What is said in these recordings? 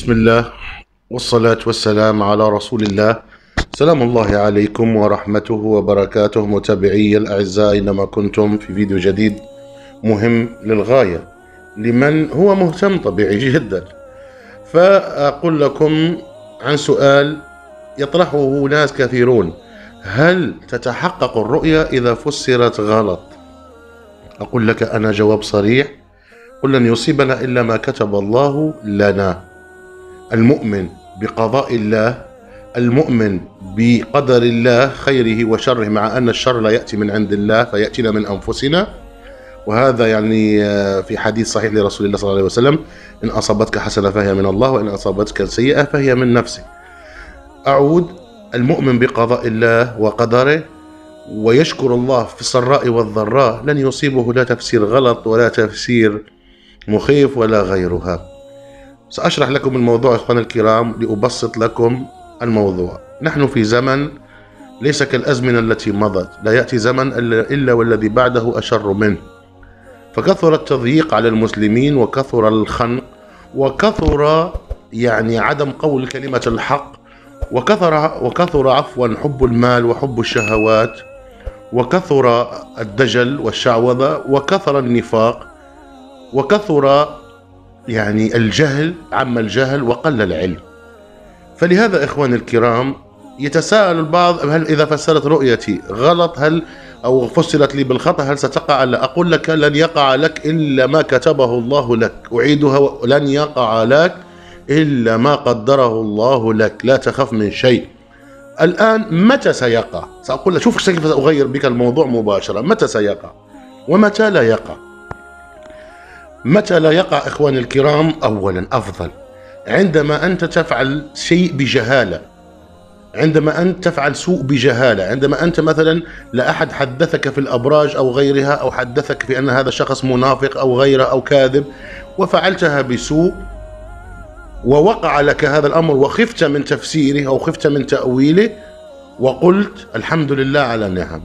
بسم الله والصلاة والسلام على رسول الله. سلام الله عليكم ورحمته وبركاته متابعي الأعزاء، أينما كنتم في فيديو جديد مهم للغاية لمن هو مهتم طبيعي جدا. فأقول لكم عن سؤال يطرحه ناس كثيرون: هل تتحقق الرؤيا إذا فسرت غلط؟ أقول لك أنا جواب صريح: قل لن يصيبنا إلا ما كتب الله لنا. المؤمن بقضاء الله، المؤمن بقدر الله خيره وشره، مع أن الشر لا يأتي من عند الله فيأتينا من أنفسنا، وهذا يعني في حديث صحيح لرسول الله صلى الله عليه وسلم: إن أصابتك حسنة فهي من الله، وإن أصابتك سيئة فهي من نفسك. أعود: المؤمن بقضاء الله وقدره ويشكر الله في السراء والضراء لن يصيبه لا تفسير غلط ولا تفسير مخيف ولا غيرها. سأشرح لكم الموضوع إخواني الكرام لأبسط لكم الموضوع. نحن في زمن ليس كالأزمنة التي مضت، لا يأتي زمن إلا والذي بعده أشر منه. فكثر التضييق على المسلمين، وكثر الخنق، وكثر عدم قول كلمة الحق، وكثر عفوا حب المال وحب الشهوات، وكثر الدجل والشعوذة، وكثر النفاق، وكثر الجهل، عم الجهل وقل العلم. فلهذا إخواني الكرام يتساءل البعض: هل إذا فسرت رؤيتي غلط أو فسرت لي بالخطأ هل ستقع؟ لا. أقول لك: لن يقع لك إلا ما كتبه الله لك. أعيدها: لن يقع لك إلا ما قدره الله لك. لا تخف من شيء. الآن متى سيقع؟ سأقول لك، شوف كيف سأغير بك الموضوع مباشرة. متى سيقع ومتى لا يقع؟ متى لا يقع إخواني الكرام؟ أولا أفضل عندما أنت تفعل شيء بجهالة، عندما أنت تفعل سوء بجهالة، عندما أنت مثلا لا أحد حدثك في الأبراج أو غيرها، أو حدثك في أن هذا شخص منافق أو غيره أو كاذب، وفعلتها بسوء ووقع لك هذا الأمر وخفت من تفسيره أو خفت من تأويله، وقلت الحمد لله على النعم،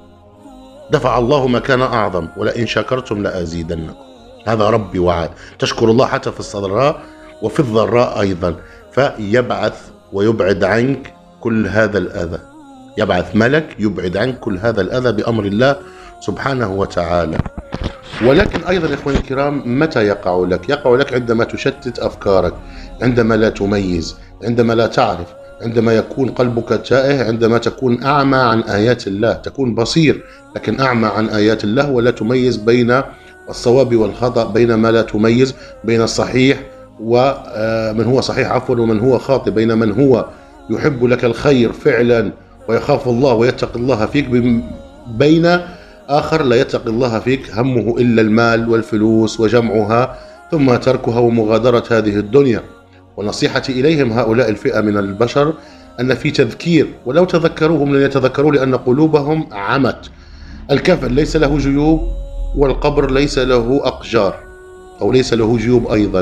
دفع الله ما كان أعظم، ولئن شكرتم لأزيدنكم. هذا ربي وعد. تشكر الله حتى في السراء وفي الضراء أيضا، فيبعث ويبعد عنك كل هذا الأذى. يبعث ملك يبعد عنك كل هذا الأذى بأمر الله سبحانه وتعالى. ولكن أيضا إخواني الكرام، متى يقع لك؟ يقع لك عندما تشتت أفكارك، عندما لا تميز، عندما لا تعرف، عندما يكون قلبك تائه، عندما تكون أعمى عن آيات الله. تكون بصير لكن أعمى عن آيات الله، ولا تميز بين الصواب والخطأ، بينما لا تميز بين الصحيح ومن هو صحيح عفوا ومن هو خاطئ، بين من هو يحب لك الخير فعلا ويخاف الله ويتقي الله فيك، بين آخر لا يتقي الله فيك، همه إلا المال والفلوس وجمعها ثم تركها ومغادرة هذه الدنيا. ونصيحتي إليهم هؤلاء الفئة من البشر أن في تذكير، ولو تذكروهم لن يتذكروا لأن قلوبهم عمت. الكفن ليس له جيوب، والقبر ليس له أقجار أو ليس له جيوب أيضا.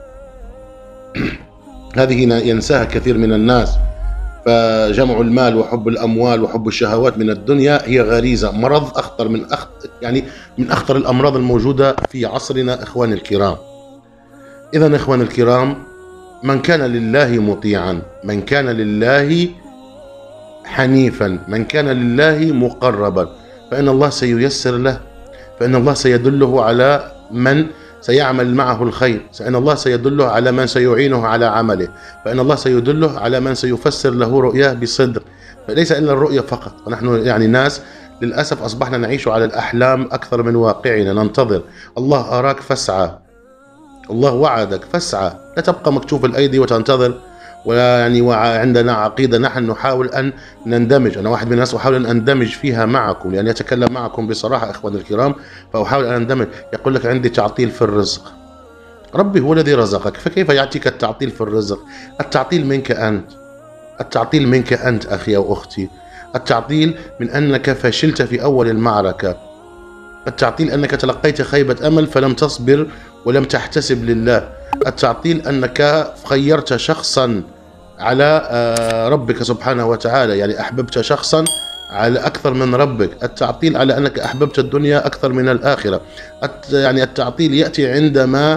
هذه ينساها كثير من الناس. فجمع المال وحب الأموال وحب الشهوات من الدنيا هي غريزة، مرض أخطر من أخطر الأمراض الموجودة في عصرنا إخواني الكرام. إذن إخواني الكرام، من كان لله مطيعا، من كان لله حنيفا، من كان لله مقربا، فإن الله سييسر له، فإن الله سيدله على من سيعمل معه الخير، فإن الله سيدله على من سيعينه على عمله، فإن الله سيدله على من سيفسر له رؤياه بصدق. فليس إلا الرؤية فقط. ونحن ناس للأسف أصبحنا نعيش على الأحلام أكثر من واقعنا. ننتظر الله أراك فاسعى، الله وعدك فاسعى، لا تبقى مكتوف الأيدي وتنتظر. وعندنا عقيدة نحن نحاول أن نندمج. أنا واحد من الناس أحاول أن أندمج فيها معكم، لأني أتكلم معكم بصراحة إخواني الكرام، فأحاول أن أندمج. يقول لك عندي تعطيل في الرزق. ربي هو الذي رزقك، فكيف يعطيك التعطيل في الرزق؟ التعطيل منك أنت، التعطيل منك أنت أخي أو أختي. التعطيل من أنك فشلت في أول المعركة، التعطيل أنك تلقيت خيبة أمل فلم تصبر ولم تحتسب لله، التعطيل أنك خيرت شخصا على ربك سبحانه وتعالى، أحببت شخصا على أكثر من ربك. التعطيل على أنك أحببت الدنيا أكثر من الآخرة. التعطيل يأتي عندما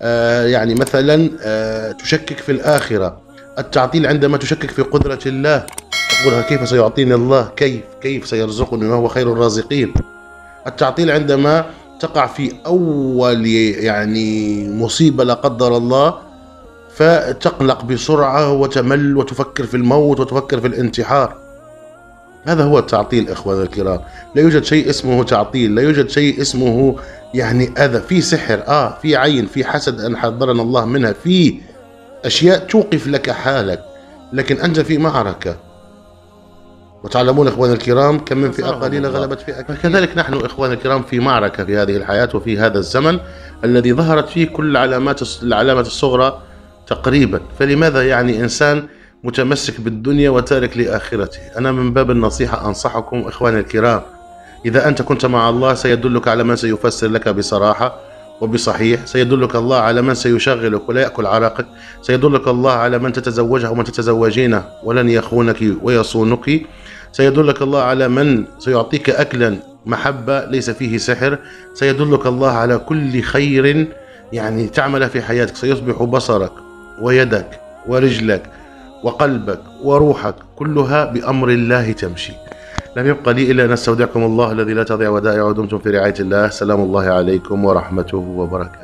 يعني مثلا تشكك في الآخرة. التعطيل عندما تشكك في قدرة الله، تقول كيف سيعطيني الله، كيف سيرزقني وهو خير الرازقين. التعطيل عندما تقع في أول يعني مصيبة لا قدر الله، فتقلق بسرعة وتمل وتفكر في الموت وتفكر في الانتحار. هذا هو التعطيل إخواني الكرام. لا يوجد شيء اسمه تعطيل، لا يوجد شيء اسمه يعني أذى. في سحر، في عين، في حسد أن حذرنا الله منها، في أشياء توقف لك حالك، لكن أنت في معركة. وتعلمون إخواني الكرام كم من فئة قليلة غلبت فئة كثيرة. فكذلك نحن إخواني الكرام في معركة في هذه الحياة وفي هذا الزمن الذي ظهرت فيه كل العلامات الصغرى تقريبا. فلماذا يعني إنسان متمسك بالدنيا وتارك لآخرته؟ أنا من باب النصيحة أنصحكم إخواني الكرام، إذا أنت كنت مع الله سيدلك على من سيفسر لك بصراحة وبصحيح، سيدلك الله على من سيشغلك ولا يأكل عرقك، سيدلك الله على من تتزوجها ومن تتزوجينه ولن يخونك ويصونك، سيدلك الله على من سيعطيك أكلا محبة ليس فيه سحر، سيدلك الله على كل خير يعني تعمل في حياتك. سيصبح بصرك ويدك ورجلك وقلبك وروحك كلها بأمر الله تمشي. لم يبقى لي إلا أن أستودعكم الله الذي لا تضيع ودائعه، ودمتم في رعاية الله. سلام الله عليكم ورحمته وبركاته.